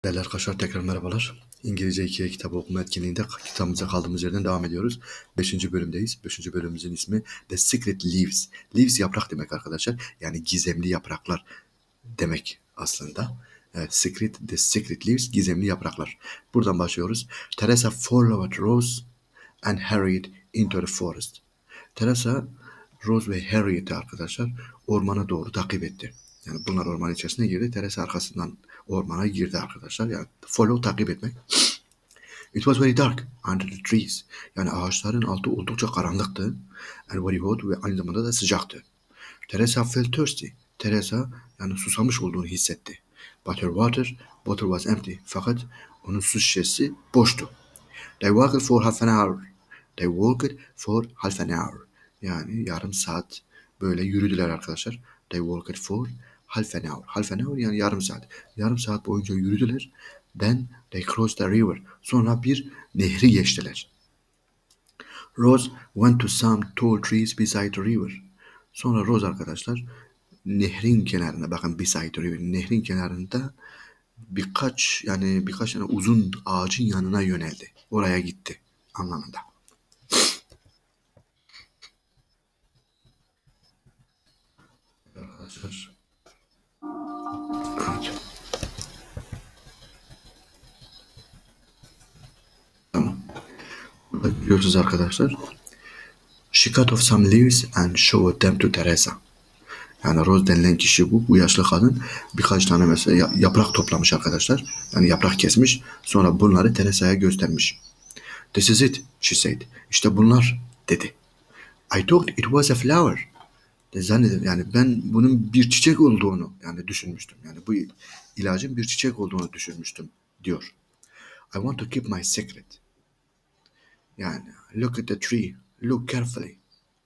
Değerli arkadaşlar, tekrar merhabalar. İngilizce 2'ye kitabı okuma etkinliğinde kitabımıza kaldığımız yerden devam ediyoruz. 5. bölümdeyiz. 5. bölümümüzün ismi The Secret Leaves. Leaves yaprak demek arkadaşlar. Yani gizemli yapraklar demek aslında. Evet, The Secret Leaves, gizemli yapraklar. Buradan başlıyoruz. Teresa followed Rose and Harriet into the forest. Teresa, Rose ve Harriet'i arkadaşlar ormana doğru takip etti. Yani bunlar orman içerisine girdi. Teresa arkasından ormana girdi arkadaşlar. Yani follow, takip etmek. It was very dark under the trees. Yani ağaçların altı oldukça karanlıktı. And very hot, ve aynı zamanda da sıcaktı. Teresa felt thirsty. Teresa yani susamış olduğunu hissetti. But her bottle was empty. Fakat onun su şişesi boştu. They walked for half an hour. Yani yarım saat böyle yürüdüler arkadaşlar. They walked for half an hour. Half an hour yani yarım saat. Yarım saat boyunca yürüdüler. Then they crossed the river. Sonra bir nehri geçtiler. Rose went to some tall trees beside the river. Sonra Rose arkadaşlar nehrin kenarında, bakın beside the river, nehrin kenarında birkaç tane uzun ağacın yanına yöneldi. Oraya gitti anlamında. Arkadaşlar. Evet. Tamam. Burada görüyorsunuz arkadaşlar. She cut off some leaves and showed them to Teresa. Yani Rose denilen kişi bu yaşlı kadın birkaç tane mesela yaprak toplamış arkadaşlar. Yani yaprak kesmiş. Sonra bunları Teresa'ya göstermiş. This is it, she said. İşte bunlar dedi. I thought it was a flower. Zannedin yani ben bunun bir çiçek olduğunu yani düşünmüştüm. Yani bu ilacın bir çiçek olduğunu düşünmüştüm diyor. I want to keep my secret. Yani look at the tree. Look carefully.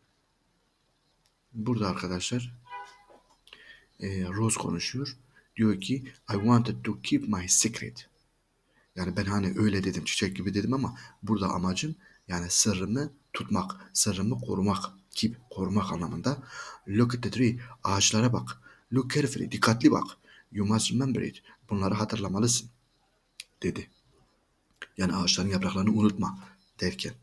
Burada arkadaşlar Rose konuşuyor. Diyor ki I wanted to keep my secret. Yani ben hani öyle dedim, çiçek gibi dedim ama burada amacım yani sırrımı tutmak, sırrımı korumak. Keep, korumak anlamında. Look at the tree. Ağaçlara bak. Look carefully. Dikkatli bak. You must remember it. Bunları hatırlamalısın dedi. Yani ağaçların yapraklarını unutma derken.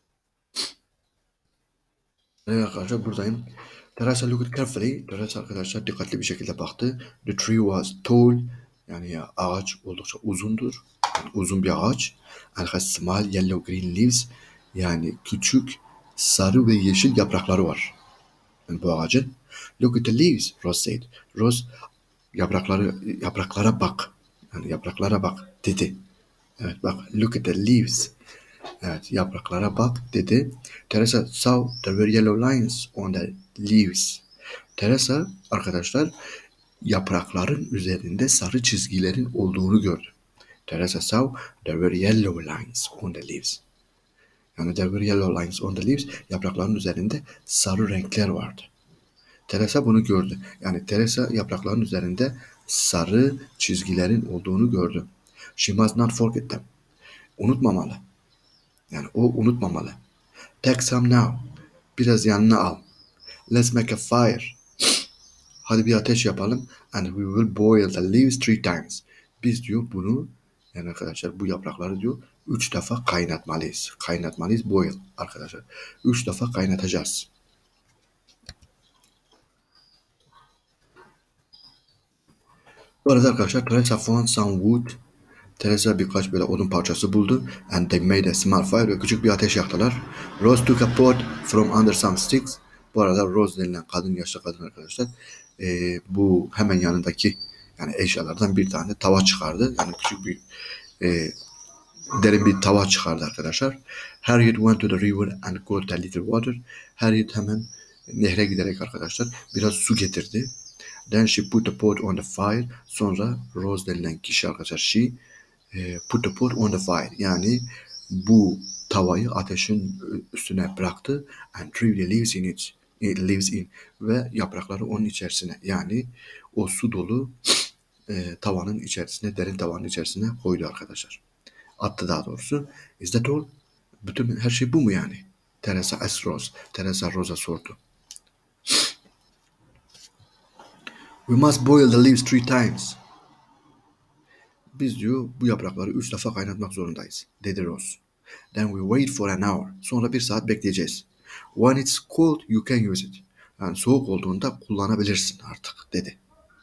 Evet arkadaşlar, buradayım. Teresa looked carefully. Teresa arkadaşlar dikkatli bir şekilde baktı. The tree was tall. Yani ya, ağaç oldukça uzundur. Yani uzun bir ağaç. And has small yellow green leaves. Yani küçük sarı ve yeşil yaprakları var. Yani bu ağacın. Look at the leaves, Rose said. Rose yapraklara bak. Yani yapraklara bak dedi. Evet bak, look at the leaves. Evet, yapraklara bak dedi. Teresa saw there were yellow lines on the leaves. Teresa arkadaşlar yaprakların üzerinde sarı çizgilerin olduğunu gördü. Teresa saw there were yellow lines on the leaves. Yani there were yellow lines on the leaves. Yaprakların üzerinde sarı renkler vardı. Teresa bunu gördü. Yani Teresa yaprakların üzerinde sarı çizgilerin olduğunu gördü. She must not forget them. Unutmamalı. Yani o unutmamalı. Take some now. Biraz yanına al. Let's make a fire. Hadi bir ateş yapalım. And we will boil the leaves 3 times. Biz diyor bunu, yani arkadaşlar bu yaprakları diyor 3 defa kaynatmalıyız. Kaynatmalıyız, boil arkadaşlar. 3 defa kaynatacağız. Bu arada arkadaşlar Teresa found some wood. Teresa birkaç böyle odun parçası buldu. And they made a small fire. Ve küçük bir ateş yaktılar. Rose took a pot from under some sticks. Bu arada Rose denilen kadın, yaşlı kadın arkadaşlar. Bu hemen yanındaki yani eşyalardan bir tane tava çıkardı. Yani küçük bir derin bir tava çıkardı arkadaşlar. Harriet went to the river and got a little water. Harriet hemen nehre giderek arkadaşlar biraz su getirdi. Then she put the pot on the fire. Sonra Rose denilen kişi arkadaşlar she put the pot on the fire. Yani bu tavayı ateşin üstüne bıraktı. And threw the leaves in it. Leaves in. Ve yaprakları onun içerisine. Yani o su dolu tavanın içerisine, derin tavanın içerisine koydu arkadaşlar. Attı daha doğrusu. Is that all? Bütün her şey bu mu yani? Teresa asked Rose. Teresa Rose'a sordu. We must boil the leaves 3 times. Biz diyor bu yaprakları 3 defa kaynatmak zorundayız, dedi Rose. Then we wait for an hour. Sonra 1 saat bekleyeceğiz. When it's cold you can use it. Yani soğuk olduğunda kullanabilirsin artık, dedi.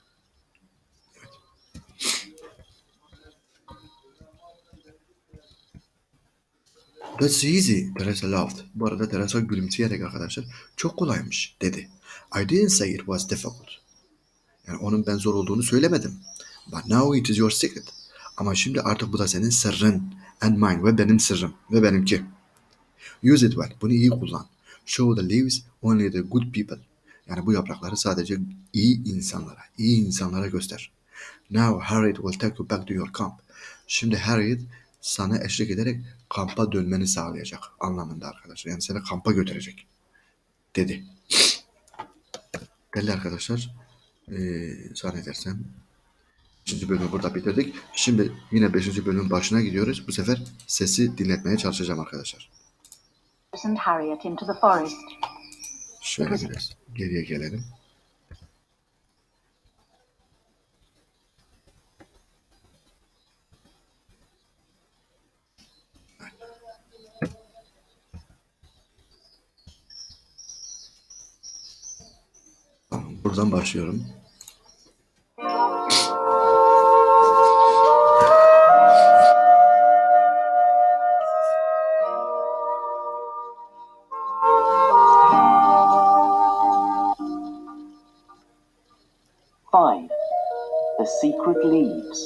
That's easy, Teresa laughed. Bu arada Teresa gülümseyerek arkadaşlar çok kolaymış, dedi. I didn't say it was difficult. Yani onun ben zor olduğunu söylemedim. But now it is your secret. Ama şimdi artık bu da senin sırrın. And mine, ve benim sırrım ve benimki. Use it well. Bunu iyi kullan. Show the leaves only the good people. Yani bu yaprakları sadece iyi insanlara göster. Now Harriet will take you back to your camp. Şimdi Harriet sana eşlik ederek kampa dönmeni sağlayacak anlamında arkadaşlar. Yani seni kampa götürecek, dedi. Değerli arkadaşlar, zannedersem 5. bölümü burada bitirdik. Şimdi yine 5. bölümün başına gidiyoruz. Bu sefer sesi dinletmeye çalışacağım arkadaşlar. And Harriet into the forest. Şöyle biraz geriye gelelim. Tamam, buradan başlıyorum. The secret leaves.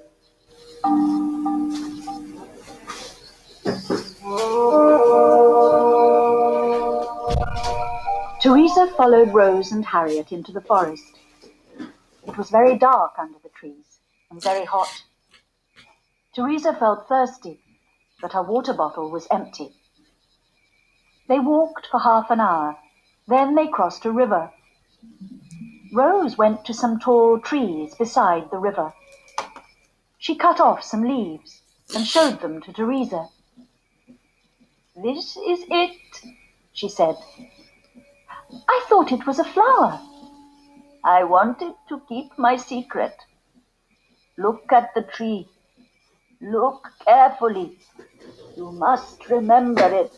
Teresa followed Rose and Harriet into the forest. It was very dark under the trees and very hot. Teresa felt thirsty, but her water bottle was empty. They walked for half an hour. Then they crossed a river. Rose went to some tall trees beside the river. She cut off some leaves and showed them to Teresa. "This is it," she said. "I thought it was a flower. I wanted to keep my secret. Look at the tree. Look carefully. You must remember it."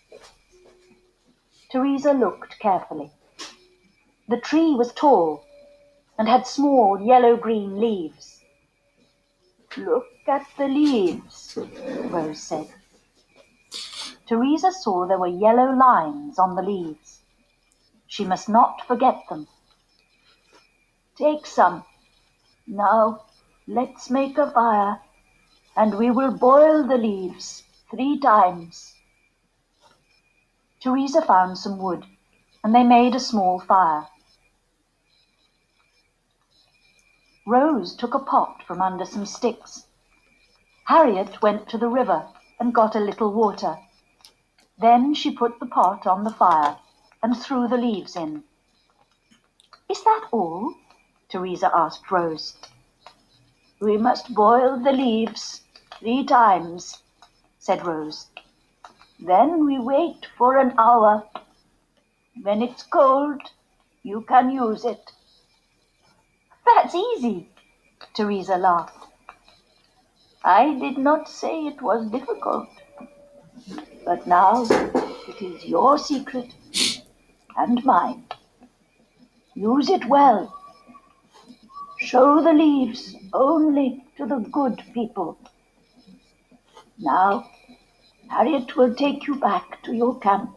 Teresa looked carefully. The tree was tall and had small yellow-green leaves. "Look at the leaves," Rose said. Teresa saw there were yellow lines on the leaves. She must not forget them. "Take some. Now let's make a fire, and we will boil the leaves 3 times. Teresa found some wood, and they made a small fire. Rose took a pot from under some sticks. Harriet went to the river and got a little water. Then she put the pot on the fire and threw the leaves in. "Is that all?" Teresa asked Rose. "We must boil the leaves 3 times, said Rose. "Then we wait for an hour. When it's cold, you can use it." "That's easy," Teresa laughed. "I did not say it was difficult. But now it is your secret and mine. Use it well. Show the leaves only to the good people. Now, Harriet will take you back to your camp."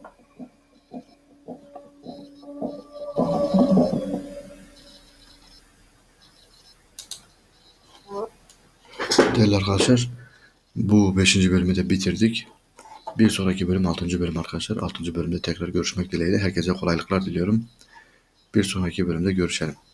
Değerli arkadaşlar, bu 5. bölümü de bitirdik. Bir sonraki bölüm 6. bölüm arkadaşlar. 6. bölümde tekrar görüşmek dileğiyle. Herkese kolaylıklar diliyorum. Bir sonraki bölümde görüşelim.